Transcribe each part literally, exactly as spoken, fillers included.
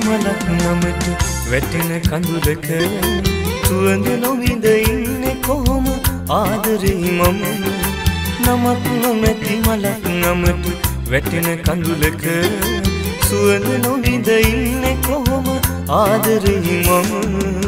මලක් නමට වැටෙන කඳුලක සුවඳ නොවිඳ ඉන්නේ කොහොම ආදරේ මම නමක් නොමැති මලක් නමට වැටෙන කඳුලක සුවඳ නොවිඳ ඉන්නේ කොහොම ආදරේ මම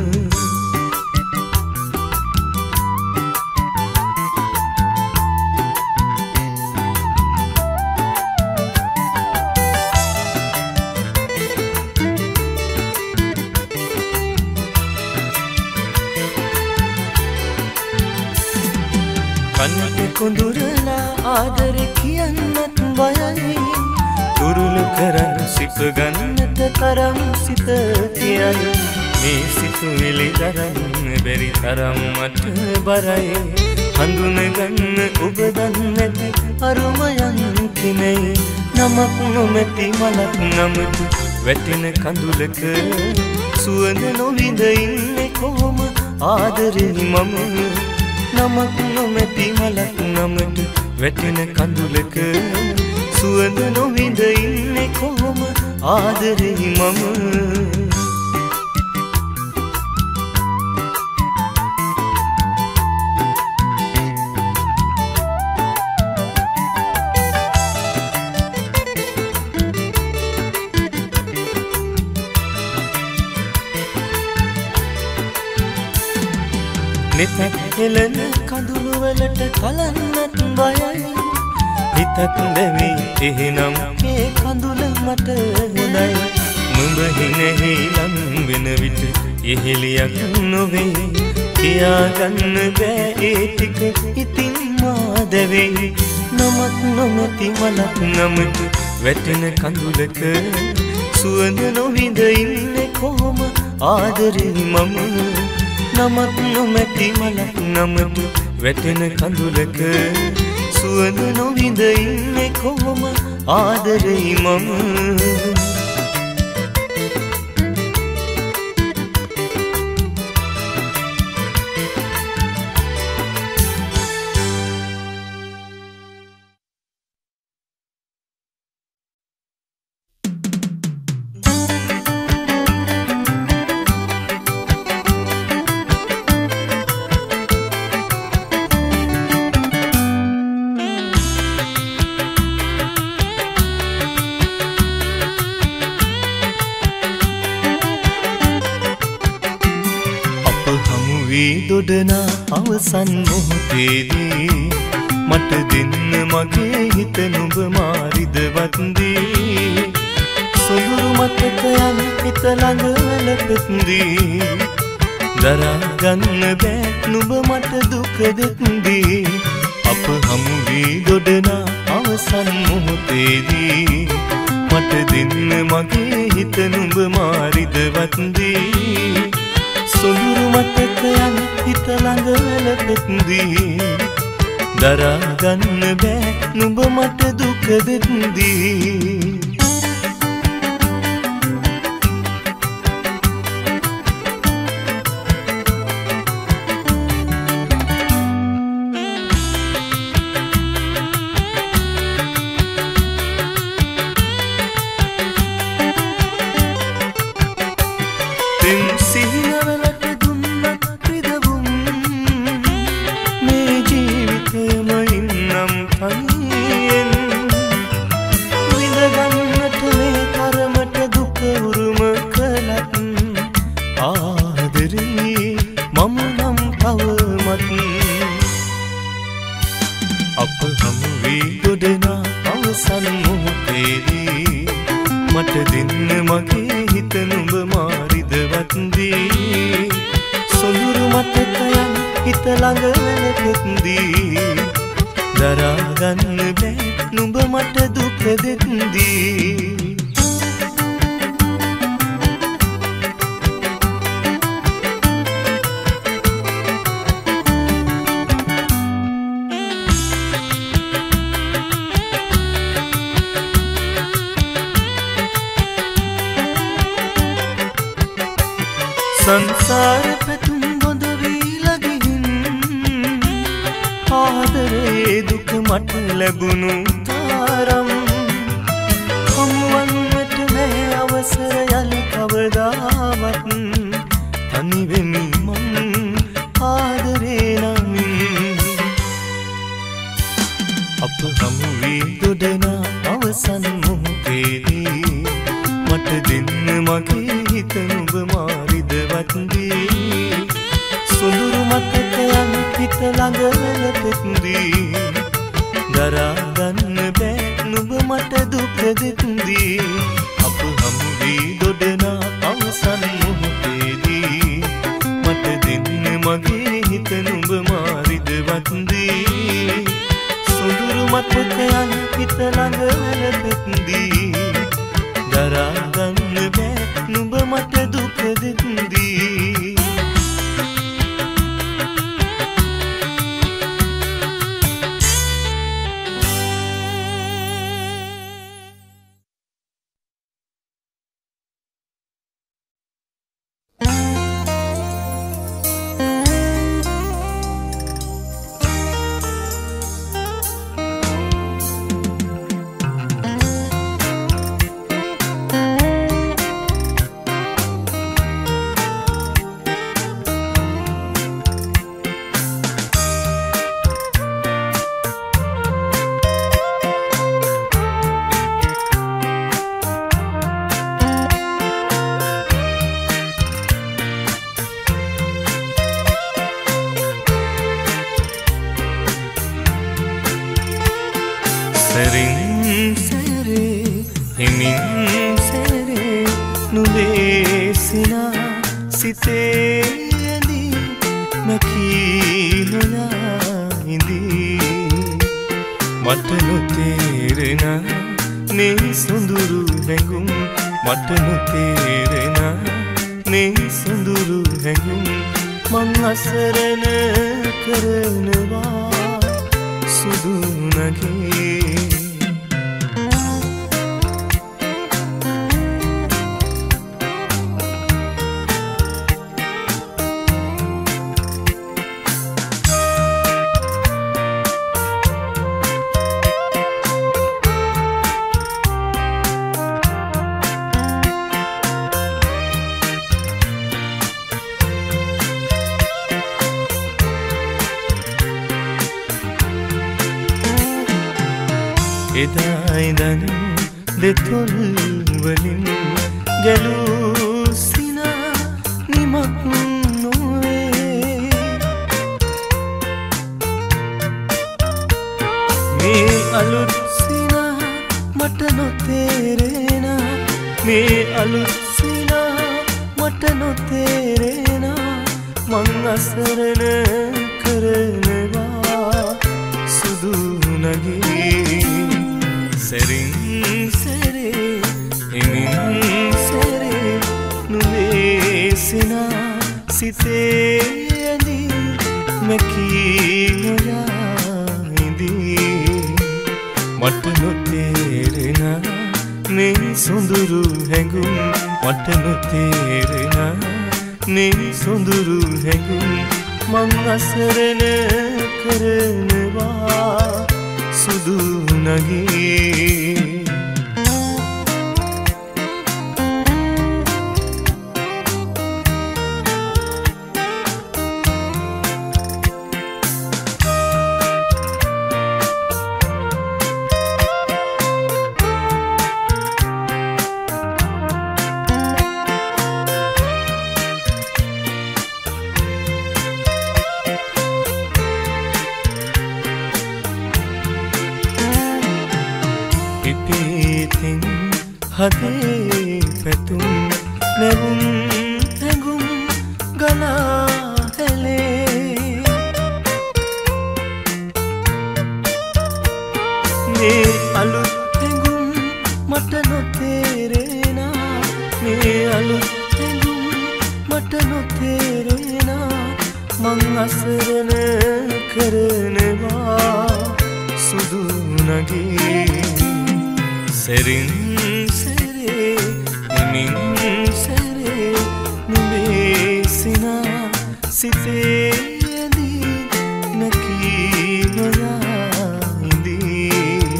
කන්නට කොඳුරලා ආදරේ කියන්නත් බයයි දුරුළු කරන් සිප ගන්නට තරම් සිත තියයි මේ සිතුවිලි දරන්න බැරි තරම් මට බරයි හඳුන ගන්න ඔබ දන්නට අරුමයන් කිනේ නමක් නොමැති මලක් නමට වැටෙන කඳුලක සුවඳ නොවිඳ ඉන්නේ කොහොම ආදරේ මම නමක් නොමැති මලක් නමට වැටෙන කඳුලක සුවඳ නොවිඳ ඉන්නේ කොහොම ආදරේ මම නිතක් හෙලන කඳුළු වලට කලන්නත් බයයි හිතක් දෙවි එහෙනම් ඒ කඳුල මට හොඳයි නුඹ හිනෙහි ලං වෙන විට ඉහිලියක් නොවේ කියාගන්න බෑ ඒ ටික ඉතින් මා දැවෙයි නමක් නොමැති මලක් නමට වැටෙන කඳුලක සුවඳ නොවිඳ ඉන්නේ කොහොම ආදරේ මම නමක් නොමැති මලක් නමට වැටෙන කඳුලක සුවඳ නොවිඳ ඉන්නේ කොහොම ආදරේ මම දොඩනා අවසන් මොහොතේදී මට දෙන්න මගේ හිත නුඹ මාරිදවත් දී සොඳුරු මතකයන් හිත ළඟ වැළපෙත්දී දරා ගන්න බෑ නුඹ මට දුක දෙත්දී අප හමු වී දොඩනා අවසන් මොහොතේදී මට දෙන්න මගේ හිත නුඹ මාරිදවත් දී සොඳුරු මතකයන් හිත ළඟ වැළපෙත්දී දරා ගන්න බෑ නුඹ මට දුක දෙත්දී සංසාර පැතුම් බොඳ වීලා ගිහින් ආදරේ දුක මට ලැබුණු තරම් හමුවන්නට නැහැ අවසර යලි කව කවදාවත් තනි වෙමි මං ආදරේ නමින් අප හමු වී දොඩනා අවසන් මොහොතේදී මට දෙන්න මගේ හිත නුඹ මාරිදවත් දී සොඳුරු මතකයන් හිත ළඟ වැළපෙත්දී දරා ගන්න බෑ නුඹ මට දුක දෙත්දී අප හමු වී දොඩනා අවසන් මොහොතේදී මට දෙන්න මගේ හිත නුඹ මාරිදවත් දී සොඳුරු මතකයන් හිත ළඟ වැළපෙත්දී දරා ගන්න බෑ නුඹ මට දුක දෙත්දී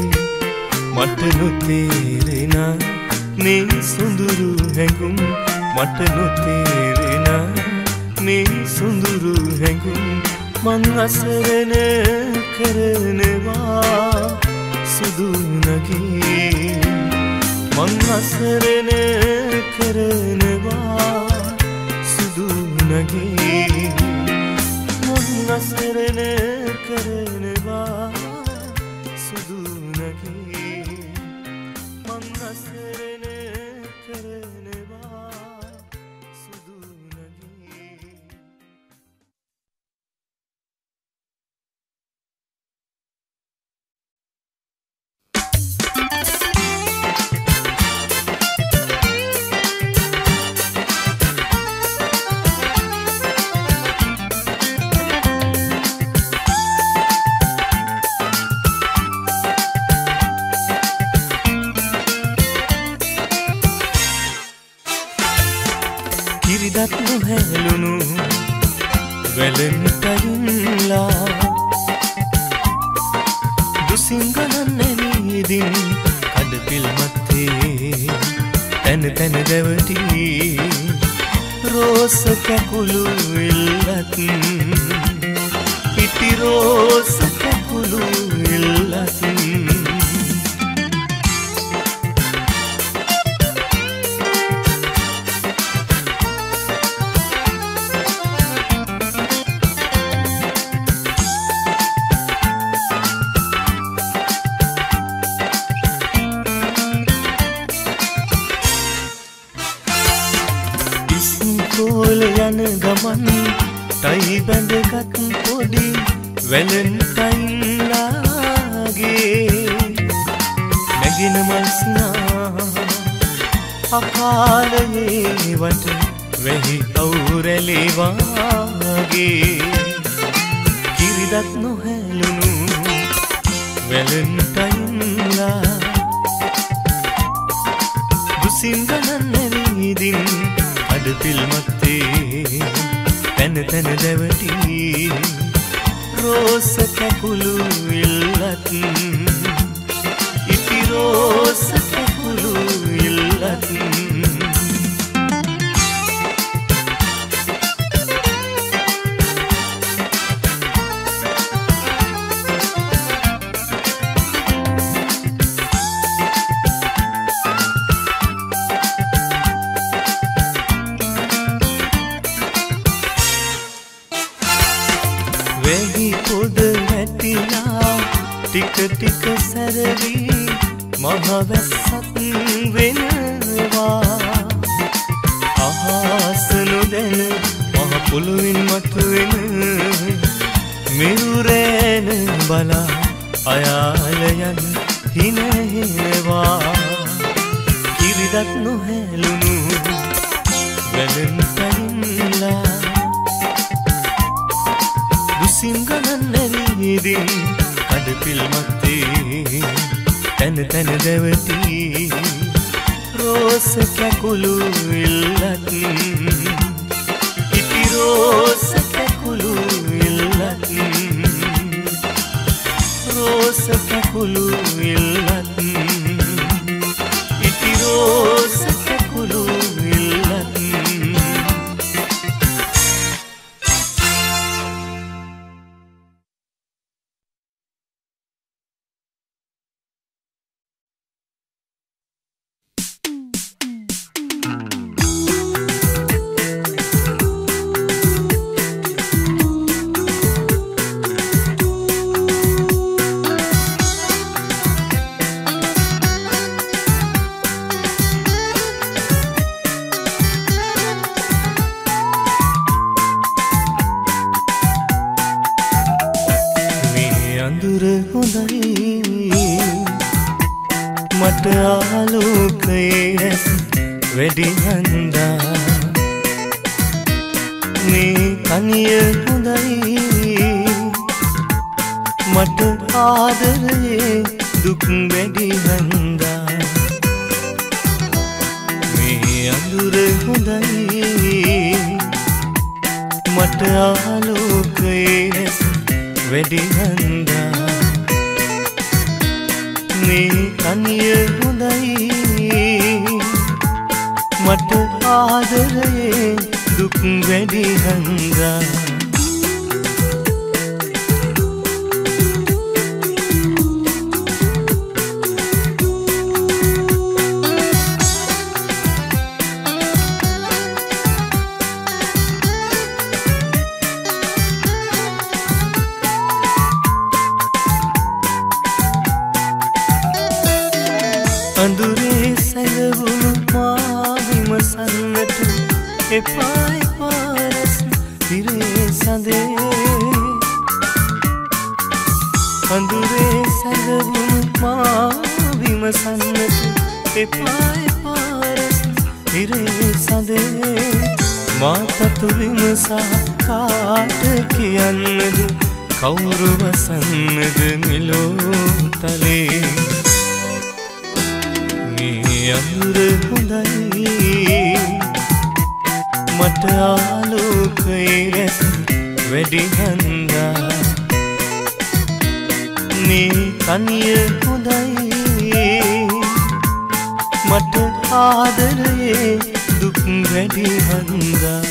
මට නොතේරෙනා මේ සොඳුරු හැඟුම් මට නොතේරෙන මේ සුඳුරු හැඟුම් මං අසරණ කරනවා සුදු නගී මං අසරණ කරනවා සුදු නගී මං අසරණ කරනවා සුදු නගී මං අසරණ කරනවා සුදු නගී කිරිදත් නොහැලුණු වැලෙන්ටයින්ලා දුසිංගලන් නැවීදින් කඩපිල් මත්තේ තැන තැන දැවටි රෝස කැකුළු ඉල්ලත් පිටි රෝස කැකුළු ඉල්ලත් යන ගමන් ටයි බැඳගත් පොඩි වැලන්ටයින්ලාගේ නැගින මල්ස්නා අකාලයේ වට වෙහි අවුරැලිවාගේ කිරිදත් නොහැලුණු වැලන්ටයින්ලා දුසිංගලන් නැවීදින් අඩපිල් මත්තේ තැන තැන දැවටි රෝස කැකුළු ඉල්ලත් ඉති රෝස කැකුළු ඉල්ලත් ටික ටික සැරවි මහවැස්සත් වෙනවා අහස නොදැන මහ පොළොවින් මතුවෙන මිරුරෑන බලා අයාලයන් හිනහෙනවා කිරිදත් නොහැලුණු වැලන්ටයින්ලා දුසිංගලන් නැවීදින් කඩපිල් මත්තේ තැන තැන දැවටි රෝස කැකුළු ඉල්ලත් ඉති රෝස කැකුළු ඉල්ලත් රෝස කැකුළු ඉල්ලත් ඉති රෝස කැකුළු ඉල්ලත් මට ආලෝකයේ වැඩි හන්දා මේ කනිය හොඳයි මට ආදරේ දුක් වැඩි හන්දා මේ අඳුර හොඳයි මට ආලෝකයේ වැඩි හන්දා මේ කනිය හොඳයි මට ආදරයේ දුක් වැඩි හන්දා අඳුරේ සැඟවුණු මා විමසන්නට එපා එපා රැස් පිරේ සඳේ අඳුරේ සැඟවුණු මා විමසන්නට එපා එපා රැස් පිරේ සඳේ මා තතු විමසා කාට කියන්නද කවුරු වසන්නද මෙලෝ තලේ අඳුර හොඳයි මට ආලෝකයේ රැස් වැඩි හන්දා මේ තනිය හොඳයි මට ආදරයේ දුක් වැඩි හන්දා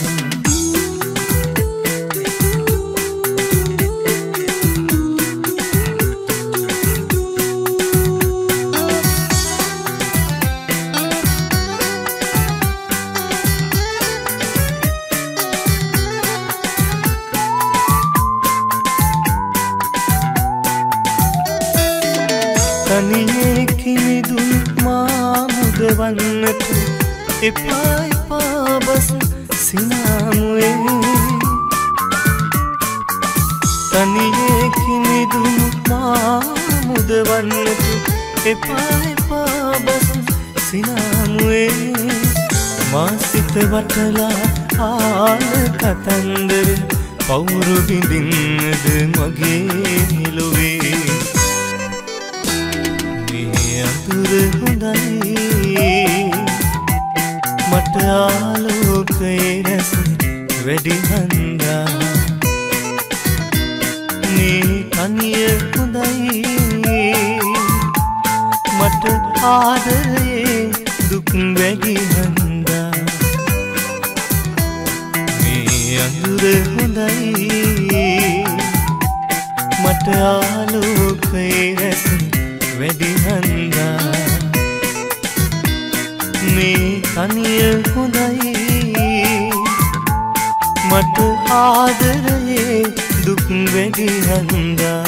තනියේ කිමිදුන් මා මුදවන්නට එපා එපා බස් සිනාමුවේ තනියේ කිමිදුන් මා මුදවන්නට එපා එපා බස් සිනාමුවේ මා සිත වටලා ආල කතන්දර පවුරු බිඳින්නද මගේ ලොවේ අඳුර හොඳයි මට ආලෝකයේ රැස් වැඩි හන්දා මේ තනිය හොඳයි මට ආදරයේ දුක් වැඩි හන්දා මේ අඳුර හොඳයි මට ආලෝකයේ රැස් වැඩි හන්දා මේ තනිය හොඳයි මට ආදරයේ දුක් වැඩි හන්දා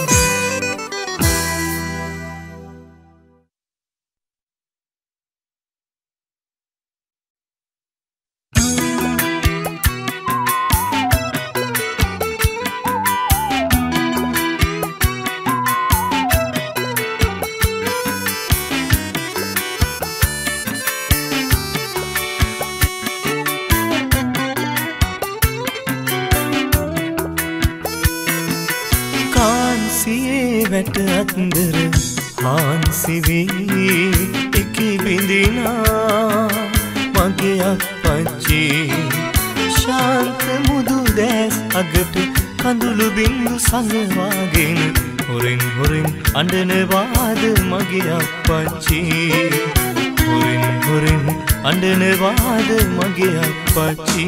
වැට අත්දර හාන්සි වී එකි බිඳිනා මගේ අප්පච්චි ශාන්ත මුදු දැස් අගට කඳුළු බින්දු සඟවාගෙන හොරෙන් හොරෙන් අඬනවාද මගේ අප්පච්චි හොරෙන් හොරෙන් අඬනවාද මගේ අප්පච්චි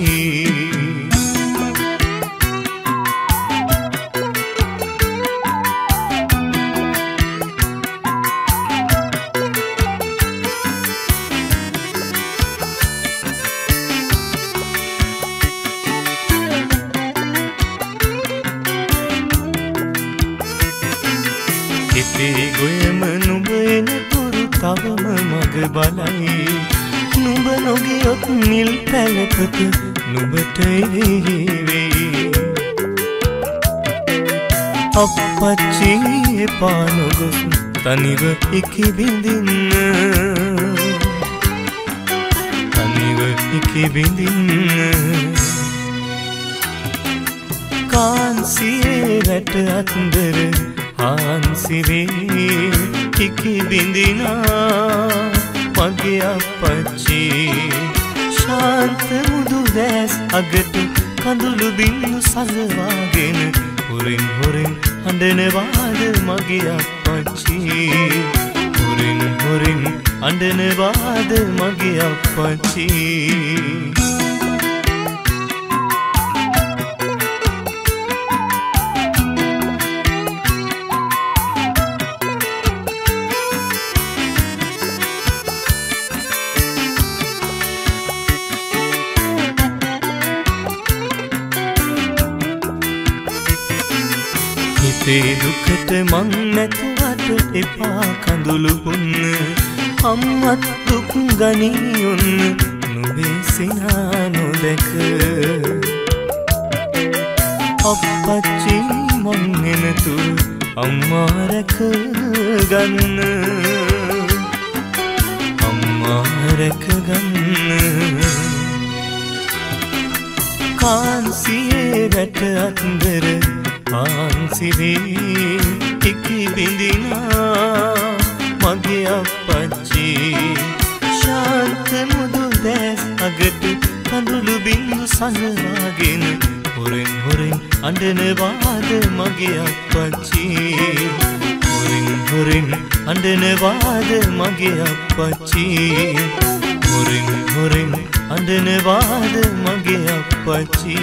ගොයම නුඹ එන තුරු තවම මග බලයි නුඹ නොගියොත් නිල් පැලකට නුඹට එවෙයි අප්පච්චි එපා නොගොස් තනිව එකි බිඳින්න තනිව එකි බිඳින්න කාන්සියේ වැට අත්දර හාන්සි වී එකි බිඳිනා මගේ අප්පච්චි ශාන්ත මුදු දැස් අගට කඳුළු බින්දු සඟවාගෙන හොරෙන් හොරෙන් අඬනවාද මගේ අප්පච්චි හොරින් හොරින් අඬනවාද මගේ අප්පච්චි හිතේ දුකට මං නැතුවට එපා කඳුළු පුන්න අම්මත් දුක් ගනියොන්න නුඹේ සිනා නොදැක අප්පච්චි මං එනතුරු අම්මා රැක ගන්න අම්මා රැක ගන්න කාන්සියේ වැට අත්දර ආන්සිරේ ඉකි බිඳිනා මගේ අප්පච්චි ශාන්ත මුදු දැස් අගට කඳුළු බිඳු සඟවාගෙන හොරෙන් හොරෙන් අඬනවාද මගේ අප්පච්චි හොරෙන් හොරෙන් අඬනවාද මගේ අප්පච්චි හොරෙන් හොරෙන් අඬනවාද මගේ අප්පච්චි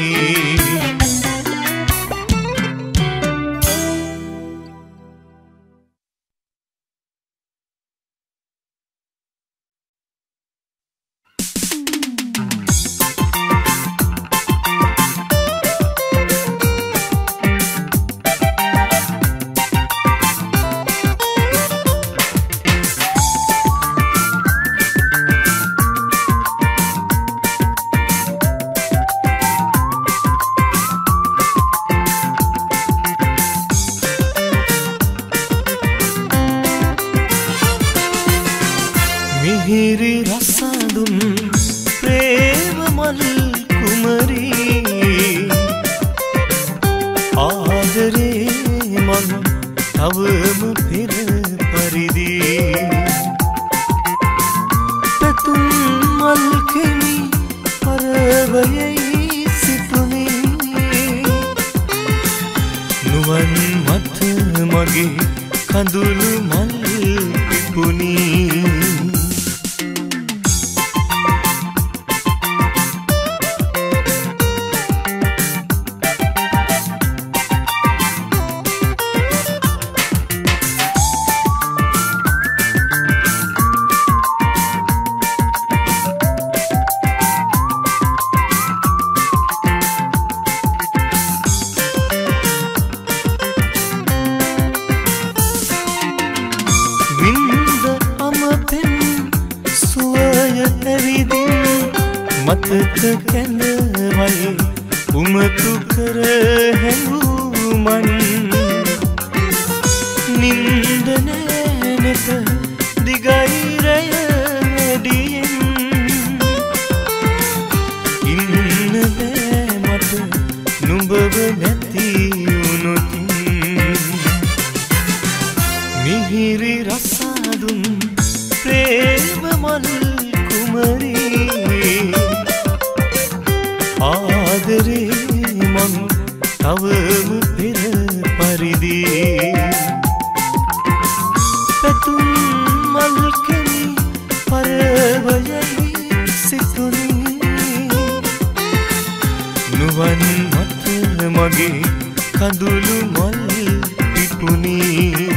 මිහිරි රසඳුන් ප්‍රේම මල් කුමරී ආදරේ මං තවම පෙර පරිදි පැතුම් මල් කෙමි පරවයයි සිතුනේ නුවන් මත මගේ කඳුළු මල් පිපුණී මතක කැඳවයි උමතු කර හැඟුමන් නින්ද නෑනෙත දිගයි රැය වැඩියෙන් ඉන්න බෑ මට නුඹව නැති වුණොතින් මිහිරි රසඳුන් ප්‍රේම මල් කුමරී ආදරේ මං තවම පෙර පරිදි පැතුම් මල් කෙමි පරවයයි සිතුනේ නුවන් මත මගේ කඳුළු මල් පිපුණී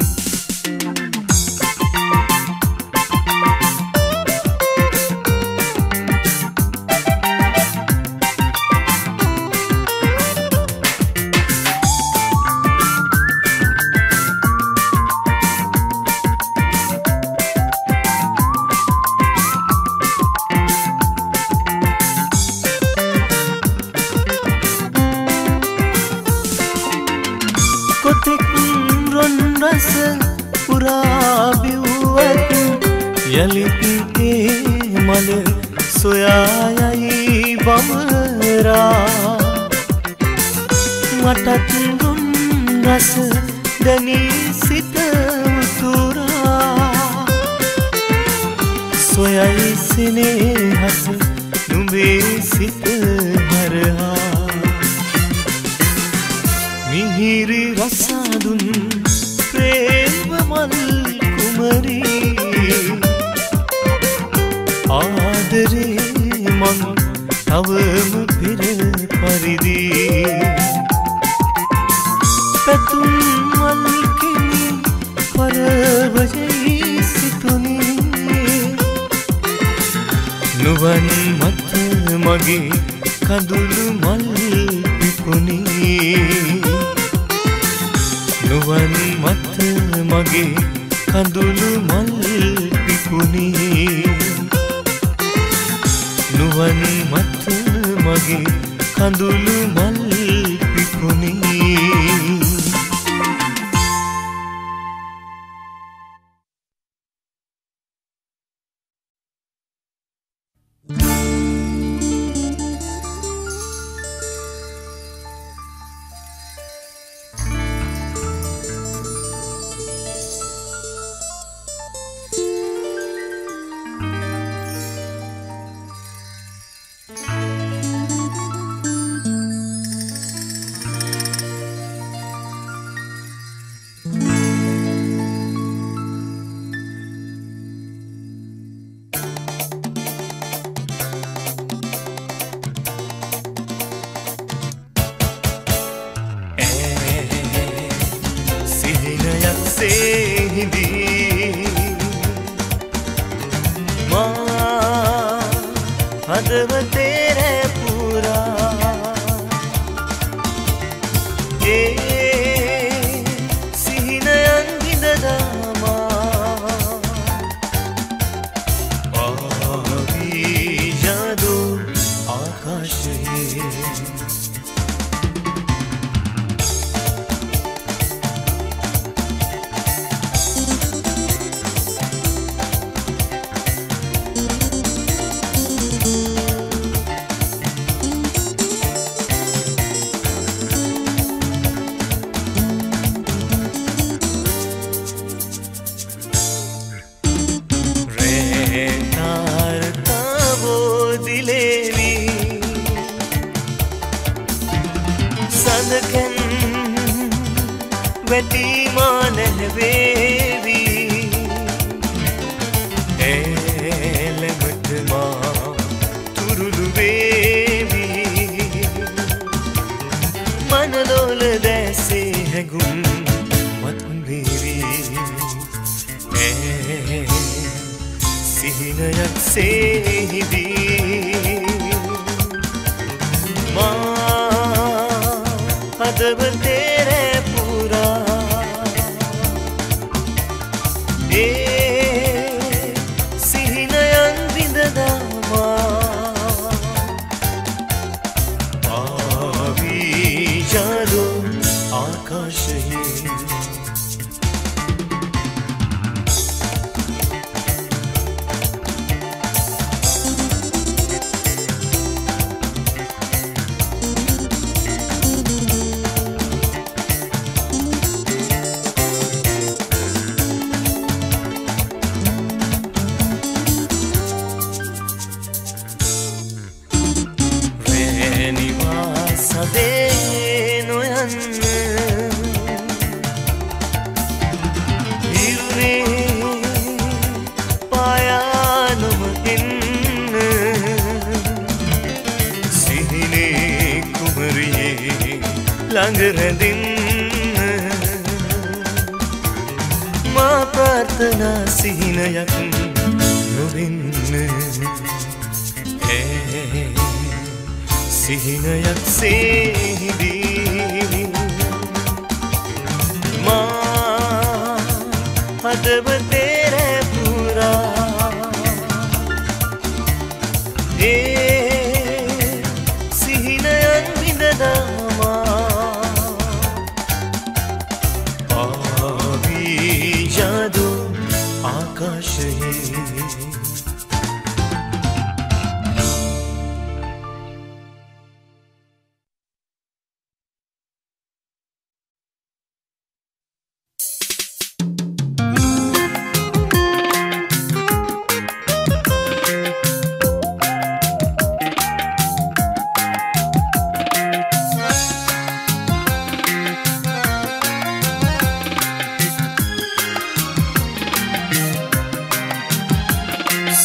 රස පුරා බිව්වත් යලිත් ඒ මල සොයායයි බමරා මටත් දුන් රස දැනී සිත උතුරා සොයයි සෙනෙහස නුඹේ සිත හරහා මිහිරි රසඳුන් ප්‍රේම මල් කුමරී කුමරි ආදරේ මං තවම පෙර පරිදි පැතුම් මල් කිමි පරවජයි සිතුනි නුවන් මත මගේ කඳුළු මල් පිපුණි නුවන් මත මගේ කඳුළු මල් පිපුණි නුවන් මත මගේ කඳුළු මල් පිපුණි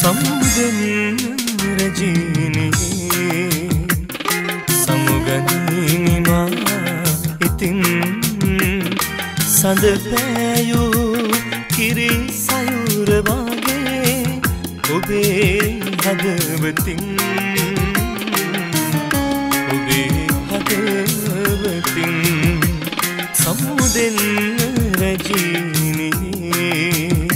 සමුදෙන් රජීනියේ සමුගනිමා ඉතින් සඳ පෑයූ කිරි සයුර වගේ ඔබේ හදවතින් ඔබේ හදවතින් සමුදෙන් රජීනියේ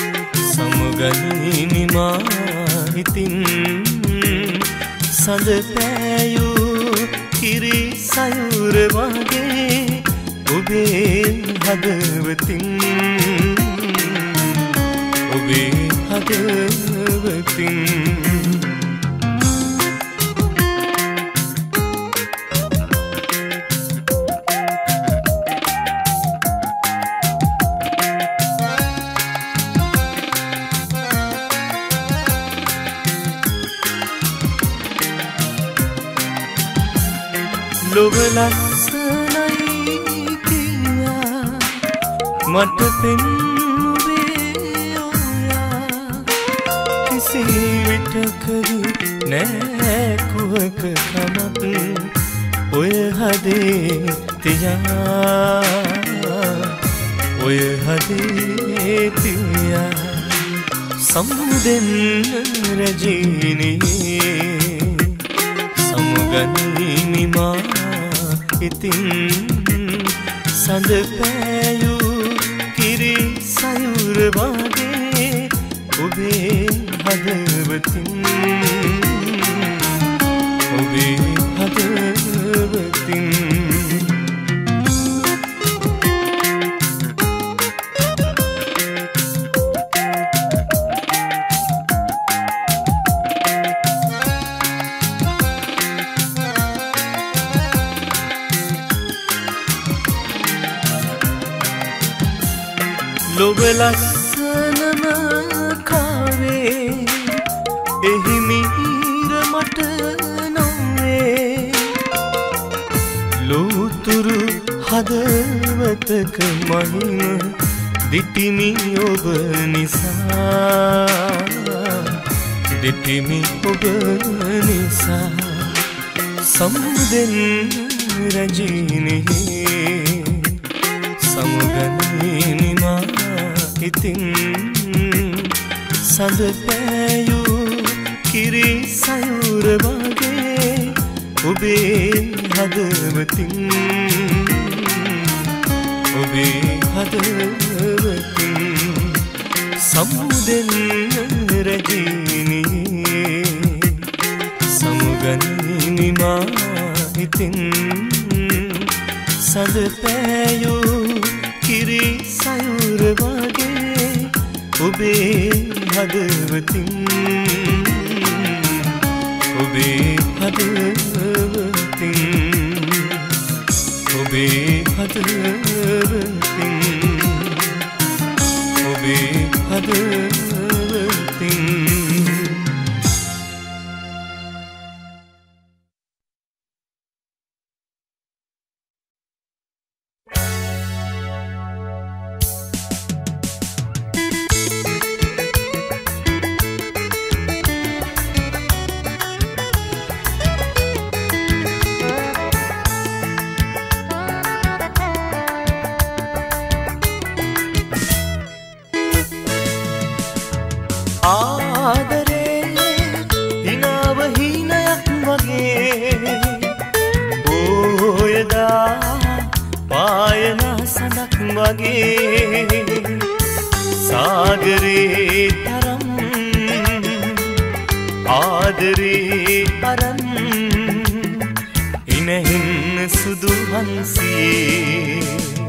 සමුගනිමා ඉතින් සඳ පෑයූ කිරි සයුර වගේ ඔබේ හදවතින් ඔබේ හදවතින් ලොව ලස්සනයි කියා මට පෙන්නුවේ ඔයා කිසි විටකදී නෑ කුවක කමක් ඔය හදේ තියා ඔය හදේ තියා සමුදෙන් රජීනියේ සමුගනිමා ඉතින් සඳ පෑයූ කිරි සයුර වගේ ඔබේ හදවතින් ඔබේ හදවතින් ලොව ලස්සනම කාවේ එහි මිහිර මට නොවේ ලෝතුරු හදවතක මහිම දිටිමි ඔබ නිසා දිටිමි ඔබ නිසා සමුදෙන් රජීනියේ සමුගනිමා ඉතින් සඳ පෑයූ කිරි සයුර වගේ ඔබේ හදවතින් ඔබේ හදවතින් සමුදෙන් රජීනියේ සමුගනිමා ඉතින් සඳ පෑයූ කිරි සයුර වගේ ඔබේ හදවතින් ඔබේ හදවතින් ඔබේ හදවතින් ඔබේ හදවතින් सागरे तरम आदरे अरन इनहिन सुदु हंसिये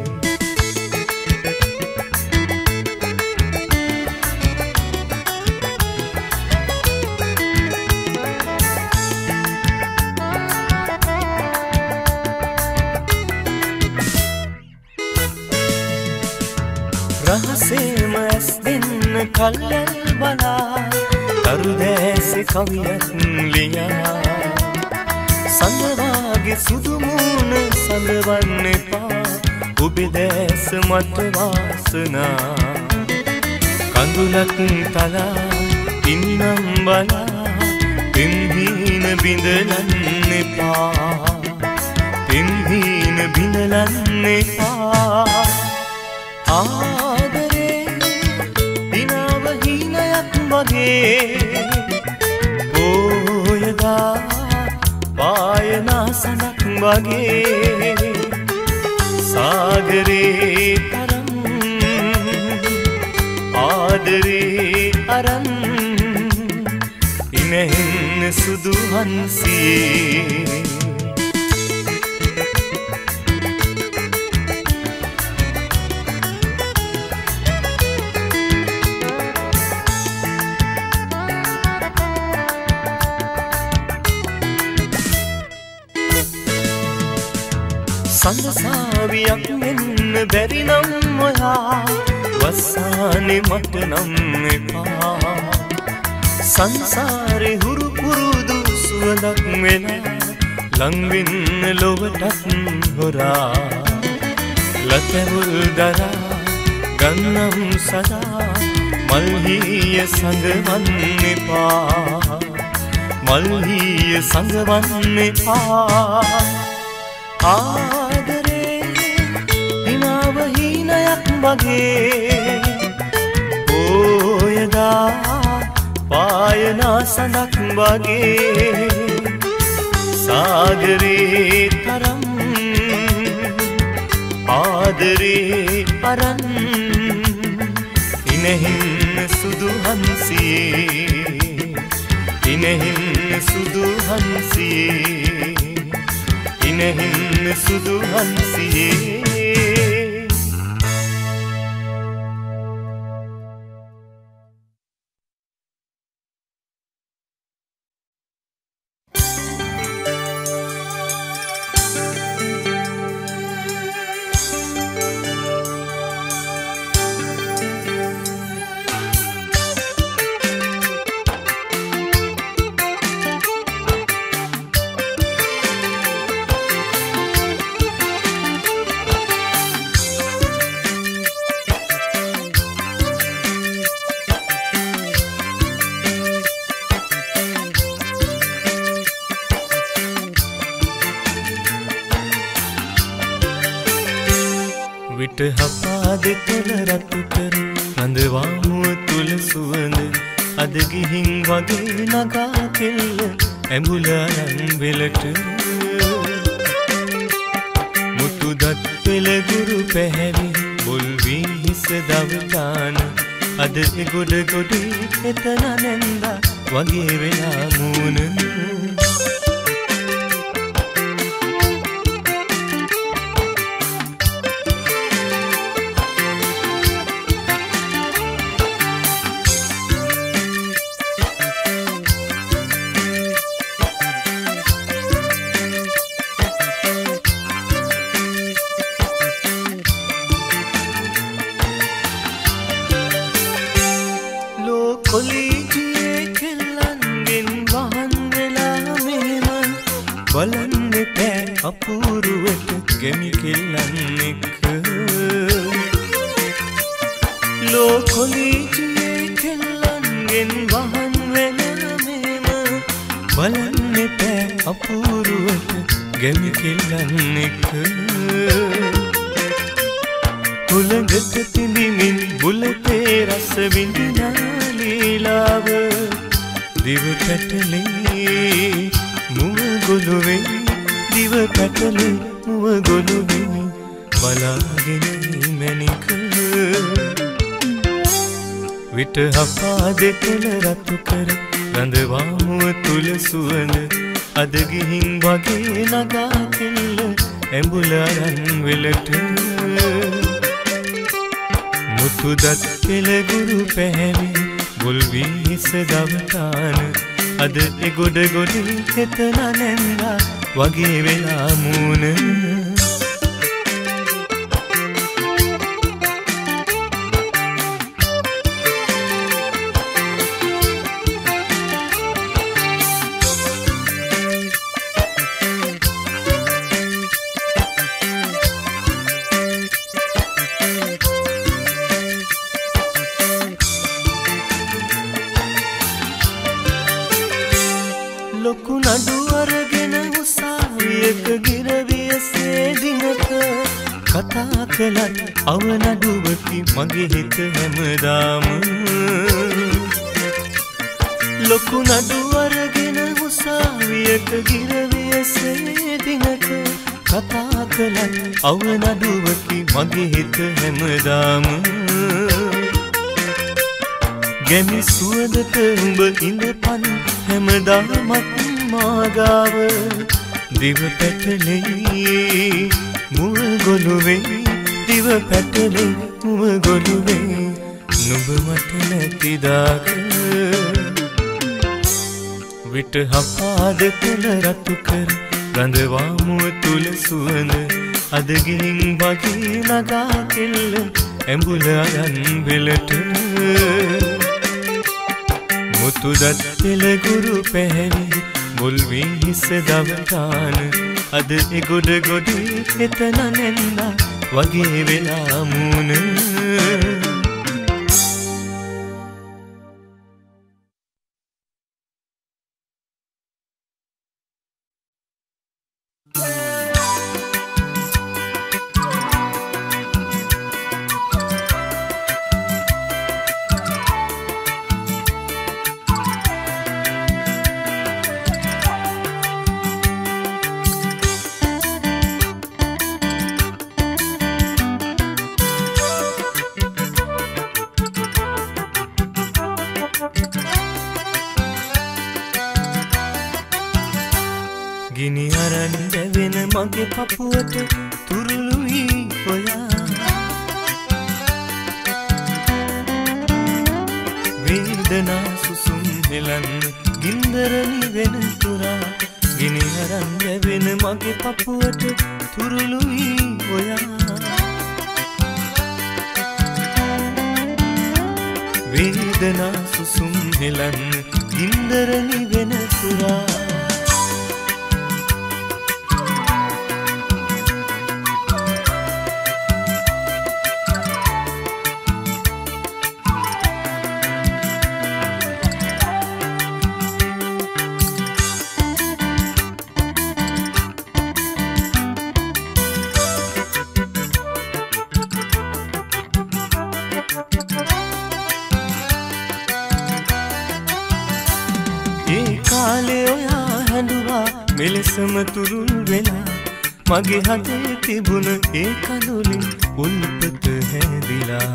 रहसेम ऐस दिन कल्यल बना तरुदेसे कवियत लिया संगवागे सुदुमून संगवन्ने पा उबिदेस मत वासना कंदुलक तला ඉන්නම් බලා පින්හීන බිඳලන්න එපා පින්හීන බිඳලන්න එපා ආදරේ දිනව හීනයක් වගේ පෝයදා පායනාසනක් වගේ සාගරේ තරම් ආදරේ අරන් ඉනෙහින් සුදු හන්සියේ සඳසාවියක් මෙන්න බැරි නම් ඔයා වස්සානේ මට නම් එපා සංසාරේ හුරු පුරුදු සුවඳක් වෙලා ලංවෙන්න ලොවටත් හොරා ලතැවුල් දරා ගන්නම් සදා මල්හිය සඟවන්න එපා මල්හිය සඟවන්න එපා ආදරේ දිනව හීනයක් වගේ පෝයදා පායනාසනක් වගේ සාගරේ තරම් ආදරේ අරන් ඉනෙහින් සුදු හන්සියේ ඉනෙහින් සුදු හන්සියේ ඉනෙහින් සුදු හන්සියේ විට හපා දෙතල රතු කර රඳවාමුව තුල සුවඳ අද ගිහින් වගේ නගා කෙල්ල ඇඹුල අරන් වෙලට මුතු දත් පෙළ ගුරු පැහැවි බොල් වී හිස දවටාන අද ගොඩ ගොඩේ එතන නැන්දා වගේ වෙලා මූණ බලන්න පෑ අපූරුවට ගෙමි කෙල්ලන් එක්ක ලෝකොලීජියේ කෙල්ලන්ගෙන් වහන් වෙලා මෙම බලන්න පෑ අපූරුවට ගෙමි කෙල්ලන් එක්ක හුළඟට තිබිමින් බුලතේ රස විඳිනා ලීලාව දිව පැටලේ මුව ගොළුවේ දිව පැටලේ මුව ගොළුවේ බලාගෙන මැනික විට හපා දෙතල රතු කර රඳවාමුව තුල සුවඳ අද ගිහින් වගේ නගා කෙල්ල ඇඹුල අරන් වෙලට මුතු දත් පෙළ ගුරු පැහැවි බොල් වී හිස දවටාන අද එගොඩ ගොඩේ එතන නැන්දා වගේ වෙලා මූණ කතා කළත් අවනඩුවකි මගේ හිත හැමදාම ලොකු නඩු අරගෙන උසාවියට ගිරවියසේ දිනක කතා කළත් අවනඩුවකි මගේ හිත හැමදාම ගැමි සුවඳට උඹ ඉඳපන් හැමදාමත් මාගාව දිව පැටලෙයි මුව ගොළුවේ දිව පැටලෙයි මුව ගොළුවේ නුඹ මට නැතිදාක විට හපාද කළ රතු කර රඳවා මුව තුල සුවඳ අද ගිහින් වගේ නගා කෙල්ල ඇඹුල අයන් වෙලට මුතු දත් පෙළ ගුරු පැහැවි මුල් වී හිස දවටාන අද එගොඩ ගොඩේ එතන නැන්දා වගේ වෙලා මූණ ගිනි අරන් දැවෙන මගේ පපුවට තුරුළුයි ඔයා වේදනා සුසුම් හෙලන් ගින්දර නිවෙන තුරා ගිනි අරන් දැවෙන මගේ පපුවට තුරුළුයි ඔයා වේදනා සුසුම් හෙලන් ගින්දර නිවෙන තුරා මෙලෙසම තුරුල් වෙලා මගේ හදේ තිබුණ ඒ කඳුලින් උල්පත හැදිලා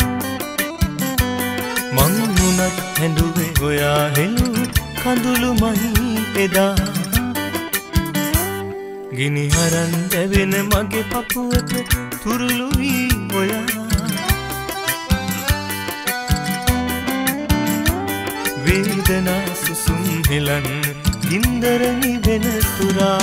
මං මුණත් හැඬුවේ ඔයා හෙළු කඳුළුමයි එදා ගිනි හරන් දැවෙන මගේ පපුවට තුරුළුයි ඔයා වේදනා සුසුම් හෙලන් ගින්දර නිවෙන තුරා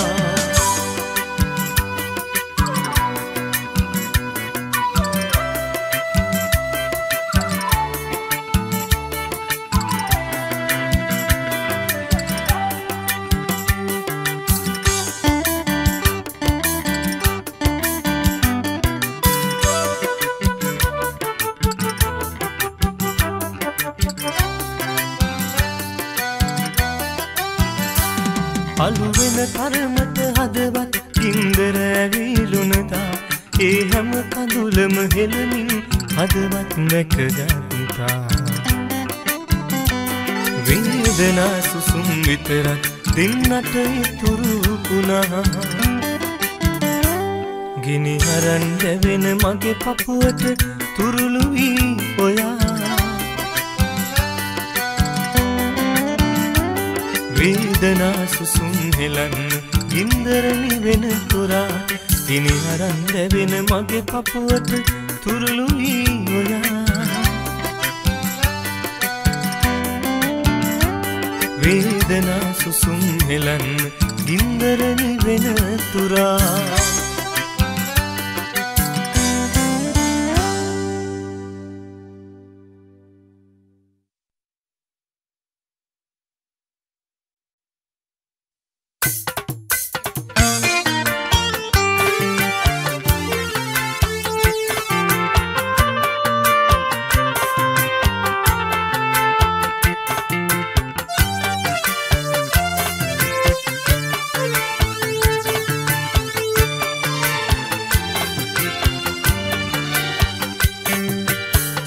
අලු වෙන තරමට හදවත් ගින්දර ඇවිලුණදා ඒ හැම කඳුලම හෙළමින් හදවත් නැකගත්තා වේදනා සුසුම් විතරක් දෙන්නට ඉතුරු වුණා ගිනි හරන් දැවෙන මගේ පපුවට තුරුළුයි ඔයා වේදනා සුසුම් හෙලන් ගින්දර නිවෙන තුරා ගිනි හරන් දැවෙන මගේ පපුවට තුරුළුයි ඔයා වේදනා සුසුම් හෙලන් ගින්දර නිවෙන තුරා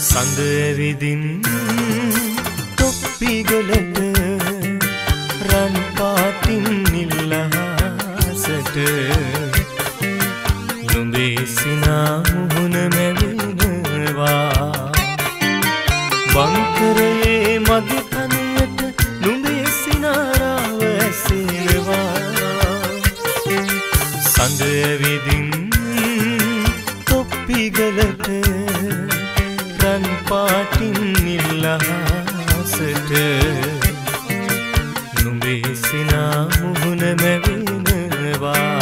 සඳ ඇවිදින් තොප්පිගලට රන් පාටින් නිල්ලහසට නුඹේ සිනා මුහුණ මැවෙනවා වංකරයේ මගේ කනයට නුඹේ සිනාරාව ඇසෙනවා සඳ ඇවිදින් තොප්පිගලට රන් පාටින් නිල්ලහසට නුඹේ සිනා මුහුණ මැවෙනවා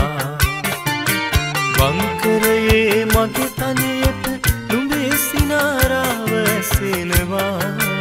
වංකරයේ මගේ තනියට නුඹේ සිනාරාව ඇසෙනවා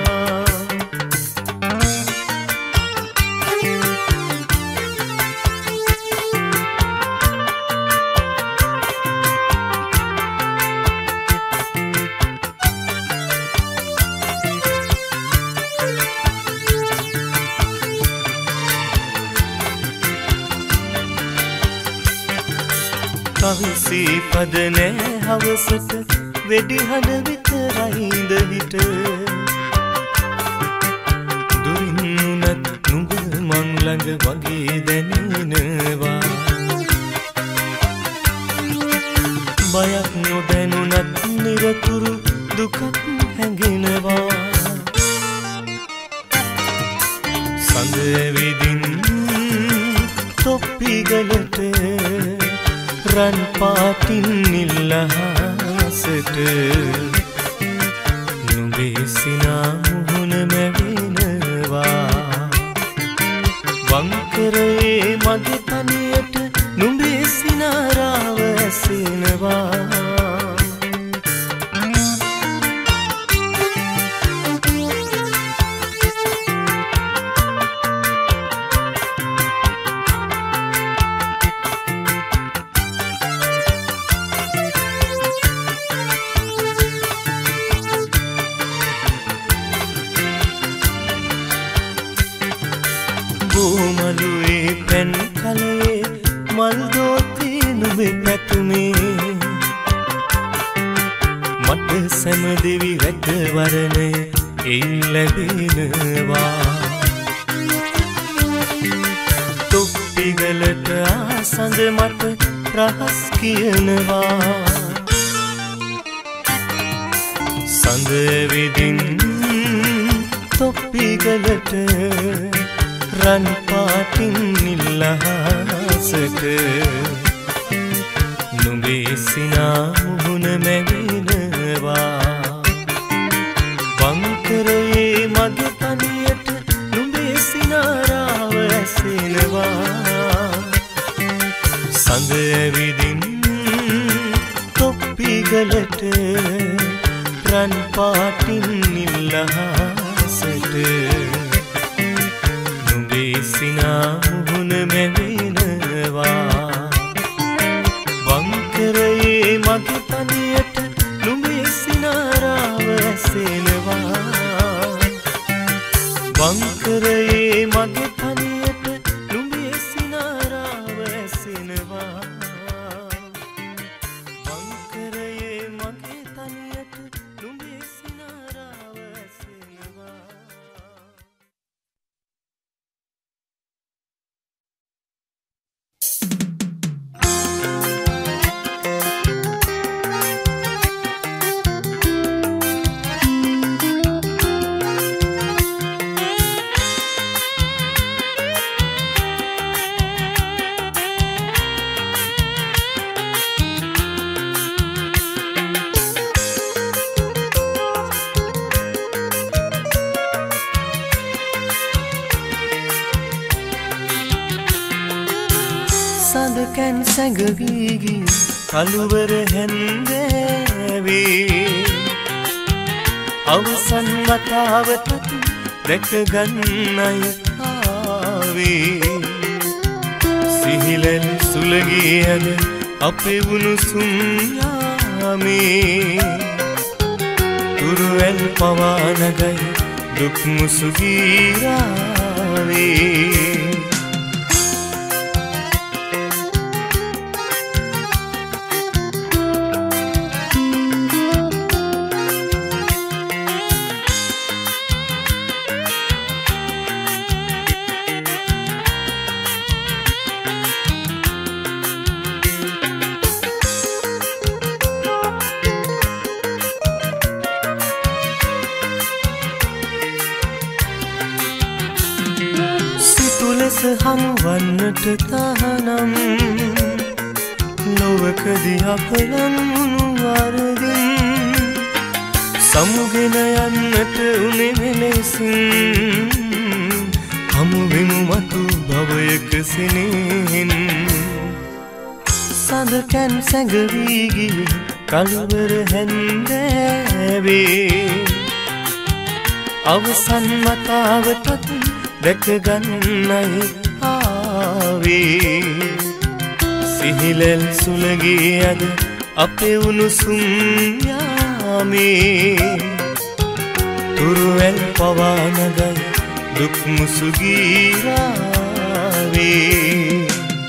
කවිසි පද නෑ හවසට වෙඩි හඬ විතරයිද හිට දුරින් උනත් නුඹ මං ළඟ වගේ දැනෙනවා බයක් නොදැනුනත් නිරතුරු දුකක් හැඟෙනවා සඳ ඇවිදින් තොප්පිගලට රන් පාටින් නිල්ලහසට නුඹේ සිනා මුහුණ මැවෙනවා වංකරයේ මගේ තනියට නුඹේ සිනාරාව ඇසෙනවා මලුවේ පැන් කලයේ මල් දෝතේ නුඹේ පැතුමේ මට සැම දෙවි රැක වරණය එයින් ලැබෙනවා තොප්පිගලට ආසඳ මට රහස් කියනවා සඳ විදින් තොප්පිගලට රන් පාටින් නිල්ලහසට නුඹේ සිනා මුහුණ මැවෙනවා වංකරයේ මගේ තනියට නුඹේ සිනාරාව ඇසෙනවා සඳ ඇවිදින් තොප්පිගලට රන් පාටින් නිල්ලහසට සිනා මුහුණ මැවෙනවා වංකරයේ මගේ තනියට නුඹේ සිනාරාව ඇසෙනවා වංකරයේ මගේ තනියට නුඹේ සිනාරාව ඇසෙනවා වංකරයේ මගේ තනියට නුඹේ සිනාරාව ඇසෙනවා සඳකැන් සැඟවීගී කළුවර හැන්දෑවේ අවසන් වතාවතත් දැකගන්නයි ආවේ සිහිලෙන් සුලගී ඇද අපේ උණුසුම් යාමේ තුරුවැල් පවානගයි දුක් මුසුගීරාවේ හමුවන්නට තහනම් ලොවකදී අපලන් වුණු වරදින් සමුගෙන යන්නට උනේ මෙලෙසින් හමුවෙමු මතු භවයක සෙනෙහෙන් සඳකන් සැඟවී ගිය කලවර හැන්දෑවේ අවසන් මතාවටත් දැකගන්නයි ආවේ සිහිලෙල් සුලගේ අද අපේ උණුසුම් යාමේ තුරුවැල් පවා නගයි දුක් මුසුගීරාවේ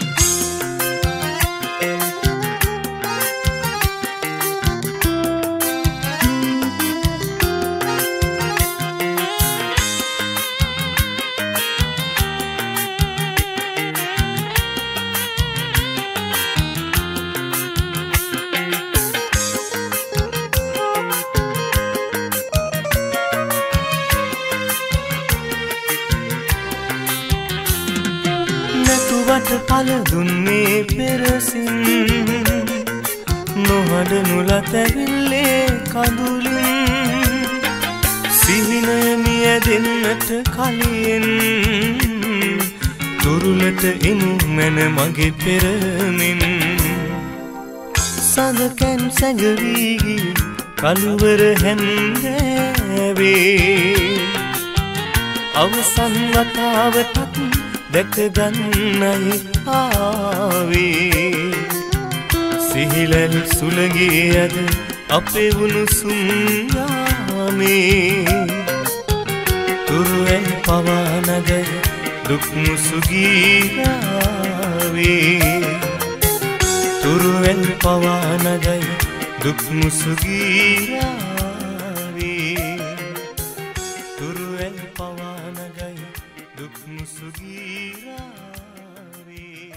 පල දුන්නේ පෙරසින් නොහඬනු ලතැවිල්ලේ කඳුලින් සිහිනය මියැදෙන්නට කලින් තුරුලට එනු මැන මගේ පෙරමින් සඳකැන් සැඟවී කළුවර හැන්දෑවේ අවසන් වතාවටත් දැකගන්නයි ආවේ සිහිලෙල් සුලගේ අද අපේ උණුසුම් යාමේ තුරුවැල් පවා නගයි දුක් මුසුගීරාවේ තුරුවැල් පවා නගයි දුක් මුසුගීරාවේ තුරුවැල් පවා නගයි දුක් මුසුගීරාවේ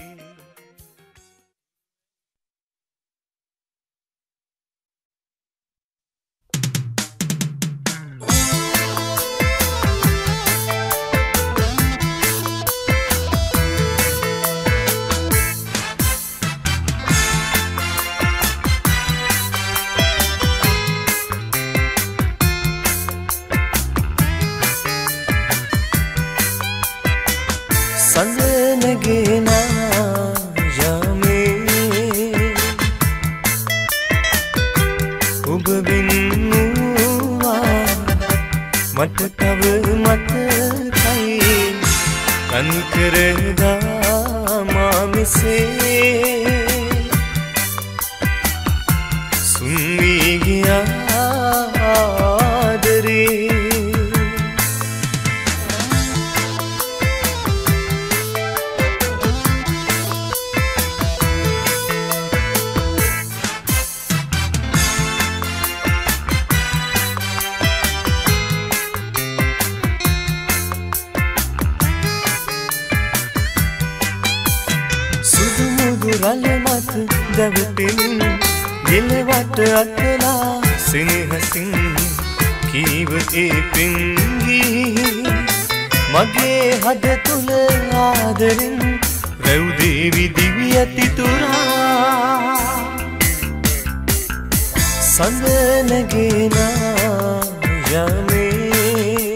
ගෙලවට අතලා සෙනෙහසින් කීව ඒ පිංගී මගේ හද තුල ආදරෙන් රැව් දේවි දිවි ඇති තුරා සඳනගෙන යමේ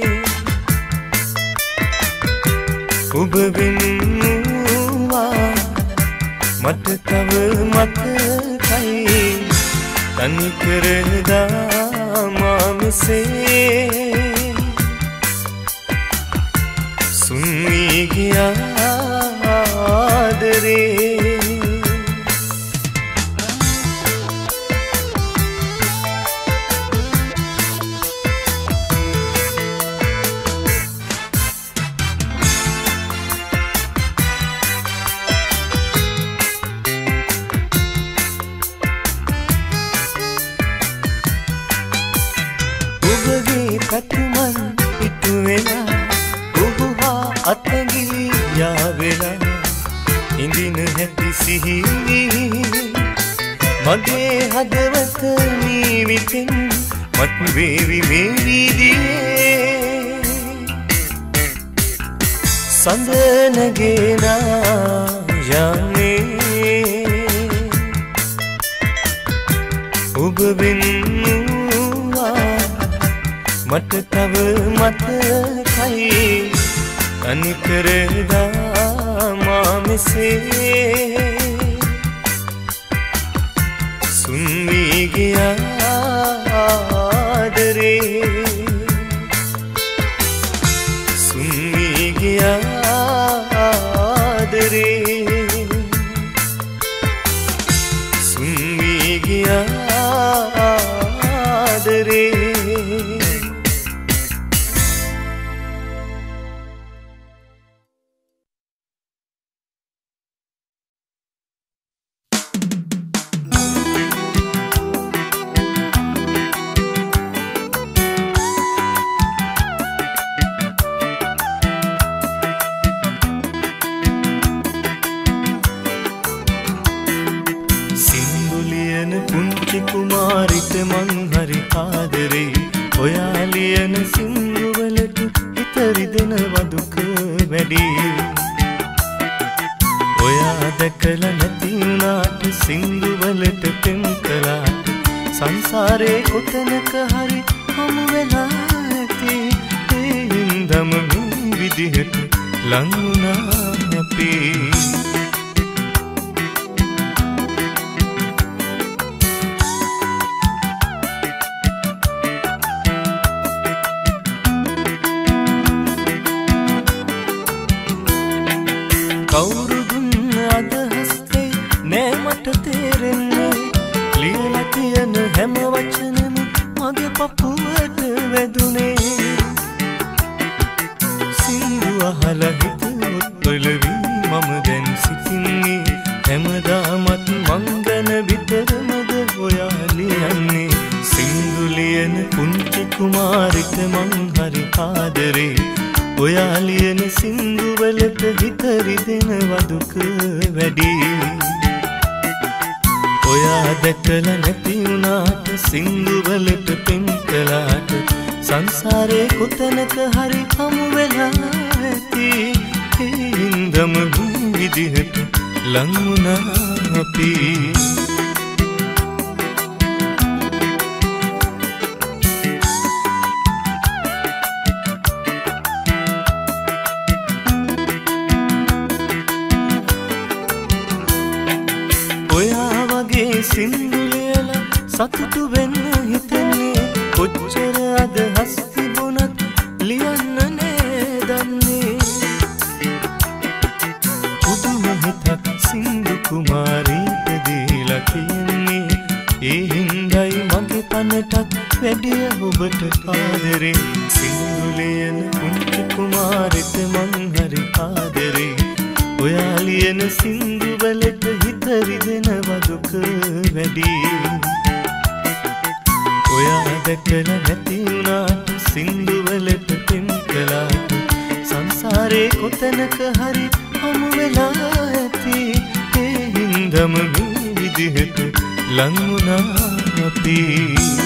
ඔබ වෙනුවා මට තව මතකයි තනි කරදා මාමසේ සුන්වී ගියා ආදරේ කතුමන් පිටු වෙලා ඔබහා අතගිලි යාවෙලා ඉඳින හැටි සිහි මගේ හදවත මේ විටින් මත් වේවි මේ වීදියේ සඳනගේනා යන්නේ ඔබ වෙන්නවා මට තව මතකයි තනිකරදා මා මෙසේ සුන් වී ගියා ආදරේ සුන් වී ගියා ආදරේ සුන් වී ගියා ආදරේ සංසාරේ කොතනක හරි හමු වෙලා ඇති ඒ හින්දම මේ විදිහට ලං වුණා අපි කවුරු දුන්න අදහස්තේ නෑ මට තේරෙන්නේ ලියලා තියෙන හැම වචනෙම මගේ පපුවට වැදුනේ සින්දු අහලා හිතුවොත් පොළවි මම දැන් සිටින්නේ හැමදාමත් මං ගැන විතරමද ඔයා ලියන්නේ සින්දු ලියන පුංචි කුමාරිට මං හරි ආදරේ ඔයා ලියන සින්දු වලට හිත රිදෙනවා දුක වැඩි ඔයා දැකලා නැති වුණාට සින්දු වලට පින් කළාට සංසාරේ කොතනක හරි හමු වෙලා ඇති ඒ හින්දම මේ විදිහට ලං වුණා අපි සින්දු ලියලා සතුටු වෙන්න හිතන්නේ කොච්චර අදහස් තිබුණත් ලියන්න නේ දන්නේ පුදුම හිතක් සින්දු කුමාරීට දීලා කියන්නේ ඒ හින්දයි මගේ පනටත් වැඩිය ඔබට ආදරේ සින්දු ලියන පුංචි කුමාරිට මං හරි ආදරේ ඔයා ලියන සින්දු වලට හිත රිදෙනවා දුක වැඩි ඔයා දැකලා නැති වුණාට සින්දු වලට පින් කළාට සංසාරේ කොතනක හරි හමු වෙලා ඇති ඒ හින්දම මේ විදිහට ලං වුණා අපි